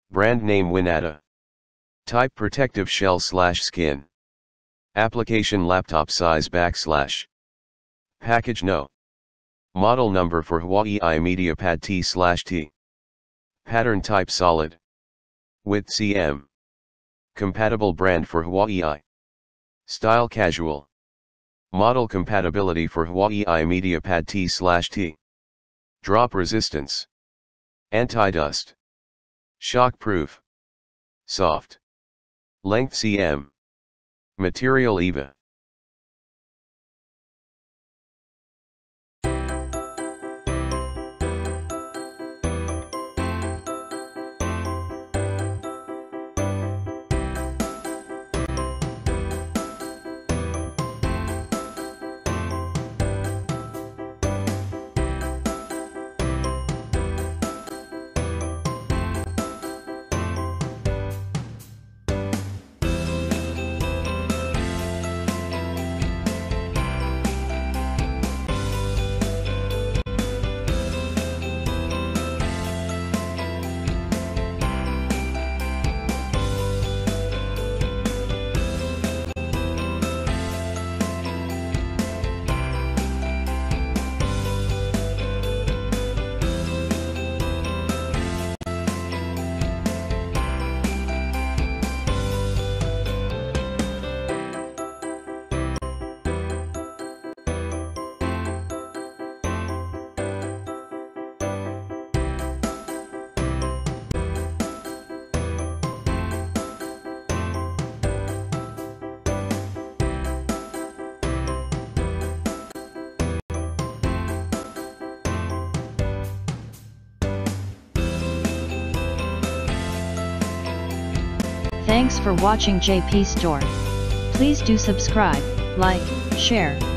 Brand name winnada. Type protective shell/skin. Application laptop size /. Package no. Model number for Huawei MediaPad T/T. Pattern type solid. Width cm. Compatible brand for Huawei. Style casual. Model compatibility for Huawei MediaPad T/T. Drop resistance. Anti-dust. Shock proof. Soft. Length cm. Material EVA. Thanks for watching JP Store. Please do subscribe, like, share,